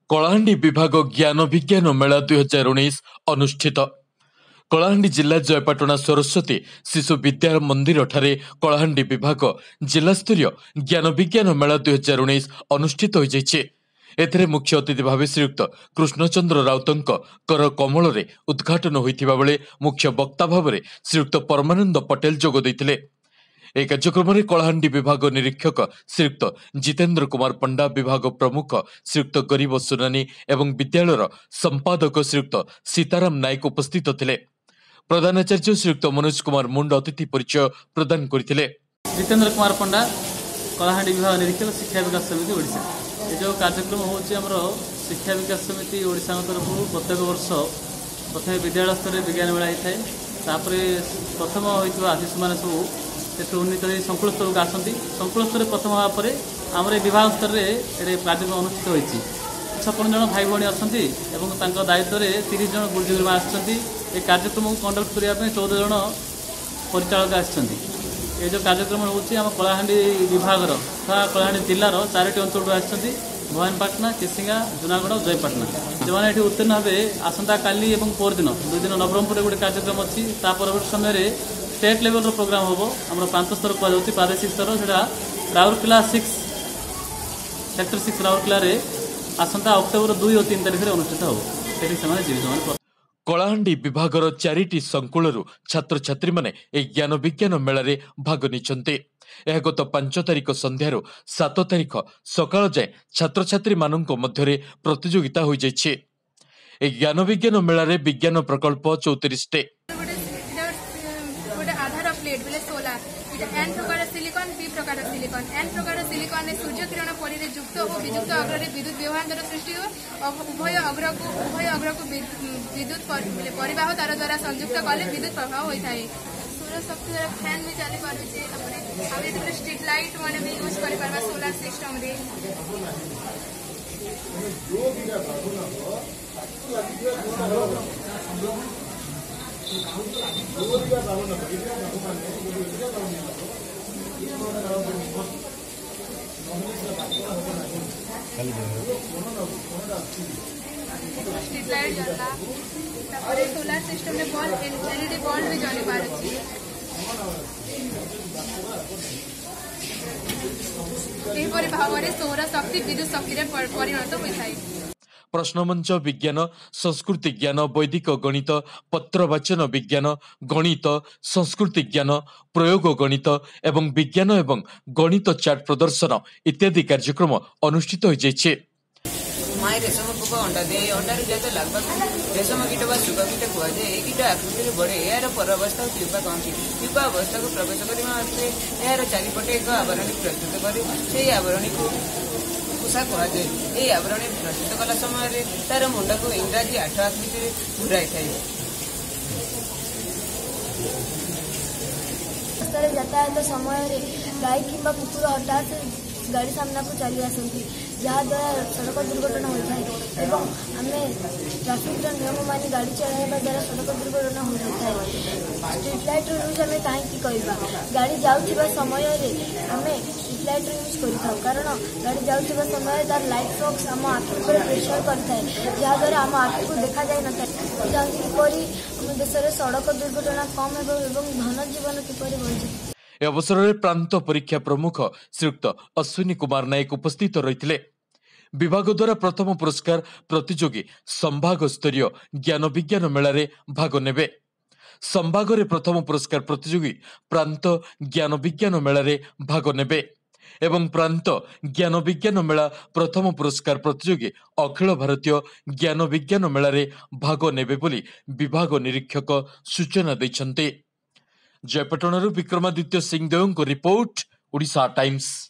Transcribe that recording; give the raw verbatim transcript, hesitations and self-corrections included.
कलाहांडी विभाग ज्ञान विज्ञान मेला दुई हजार उन्नीस अनुष्ठित। कलाहांडी जिला जयपाटना सरस्वती शिशु विद्या मंदिर ठारे कलाहांडी विभाग जिलास्तरीय ज्ञान विज्ञान मेला दुई हजार उन्नीस अनुष्ठित हो जाइए। एथिरे मुख्य अतिथि भाव श्रीयुक्त कृष्णचंद्र राउतंक कर कमल रे उद्घाटन होइथिबा बेले मुख्य वक्ता भाव श्रीयुक्त परमानंद पटेल जोग दैथिले। एक कार्यक्रम में कलाहांडी विभाग निरीक्षक श्रीयुक्त जितेंद्र कुमार पंडा, विभाग प्रमुख श्रीयुक्त गरीब सुनानी एवं विद्यालय संपादक श्रीयुक्त सीताराम नायक उपस्थित थे। प्रधानाचार्य श्रीयुक्त मनोज कुमार मुंड अतिथि परिचय प्रदान करथिले। जितेंद्र कुमार पंडा, कलाहांडी विभाग निरीक्षक, शिक्षा विकास समिति ओडिशा। ये जो कार्यक्रम होची हमरो शिक्षा विकास समिति ओडिशा तरफ प्रत्येक वर्ष प्रथम विद्यालय स्तर विज्ञान मेला होता है। तापरे प्रथम होइतबा आशिष माने सब से उन्नीत संकुल स्तर को आसती। संकुल स्तर प्रथम हाँपर आम विभाग स्तर में कार्यक्रम अनुष्ठित होती। छप्पन जन भाई भाई अच्छा दायित्व में तीस जन गुरुजीमा आसती। कार्यक्रम को कंडक्ट करने चौदह जन परिचालक आसछन्ति। ये जो कार्यक्रम होची आम कलाहांडी विभाग कलाहांडी जिलार चारोटी अंचल आसछन्ति। भवानीपाटना, केसिंगा, जूनागढ़, जयपाटना जो मैंने ये उत्तीर्ण हे आसंता काली और परदिन दुई दिन नवरंगपुर गोटे कार्यक्रम अच्छी। परवर्त समय स्टेट लेवल रो प्रोग्राम हम आम प्रांत स्तर कहुच्छी प्रादेशिक स्तर से Rourkela six sector six Rourkela आसंता अक्टोबर दुई और तीन तारीख में अनुष्ठित हो। कलाहांडी विभागर चारिटी संकुलरू छात्र छात्री माने एक ज्ञान विज्ञान मेला रे भाग निचंते। यह गत पांच तारीख संध्यार सात तारीख सकाळ जाए छात्र छात्री मानक मध्य प्रतियोगिता हो जाइए। एक ज्ञान विज्ञान मेला रे विज्ञान प्रकल्प चौतीस टे एन प्रकार सिलिकॉन, पी प्रकार सिलिकॉन। एन प्रकार सिलिकॉन ने सूर्य किरण परि युक्त और विद्युत अग्र विद्युत व्यवहार सृष्टि हो उभय अग्र को उभय अग्र को विद्युत परिवाह तार द्वारा संयुक्त कले विद्युत प्रभाव होता है। सूर्य शक्ति द्वारा फैन भी चली पारे। स्ट्रीट लाइट मैंने भी यूज कर पार्बा सोलार सिस्टम रे। स्ट्रीट लाइट जला सोलार सिस्टम में बॉल एलईडी बॉल भी जली पारे। एपरि भाव में सौर शक्ति विद्युत शक्ति परिणत होता है। प्रश्नमंच विज्ञान, संस्कृति ज्ञान, वैदिक गणित, पत्रवाचन विज्ञान, गणित, संस्कृति ज्ञान, प्रयोग गणित एवं विज्ञान एवं गणित चार्ट प्रदर्शन इत्यादि कार्यक्रम अनुष्ठित हो जाइए। माए रेशम पोक अंडा दे अंडार जात लगभग रेशम कीट व शुक कीट कहुए। ये कीट आकृति बढ़े यार परावस्था प्यूपा कहती। प्यूपा अवस्था को प्रवेश करने यार चारिपटे एक आवरण प्रस्तुत करे। से आवरण को कुशा कहुए। ये आवरण प्रस्तुत कला समय तार मुंड को इंग्राजी आठ आकृति घुराई था। यातायात समय गाई कि कुकुर हठात गाड़ी सामना को चली आसती, जहाँ द्वारा सड़क दुर्घटना होता है। एवं आम ट्राफिक नियम मानि गाड़ी चलाइबा द्वारा सड़क दुर्घटना हो जाता है। स्ट्रीट लाइट यूज आम कहीं कहवा गाड़ी जाऊा समय आम स्ट्रीट लाइट यूज कर कारण गाड़ी जाऊा समय तार लाइट फॉक्स आम आखि पर प्रेसर करता है, जहाँद्वारा आम आखि को देखा जाए न था। जहाँकि किपरि आम देश में सड़क दुर्घटना कम हो धन जीवन किपरि बढ़। ए अवसर में प्रांत परीक्षा प्रमुख श्रीयुक्त अश्विनी कुमार नायक उपस्थित रही। विभाग द्वारा प्रथम पुरस्कार प्रतियोगी संभाग स्तरीय ज्ञान विज्ञान मेला रे भाग नेबे। संभाग रे प्रथम पुरस्कार प्रतियोगी प्रांत ज्ञान विज्ञान मेला रे भाग नेबे एवं प्रांत ज्ञान विज्ञान मेला प्रथम पुरस्कार प्रतियोगी अखिल भारतीय ज्ञान विज्ञान मेला रे भाग नेबे बोली विभाग निरीक्षक सूचना दैछन्ते। जयपाटनारू विक्रमादित्य सिंहदेव को रिपोर्ट, ओडिशा टाइम्स।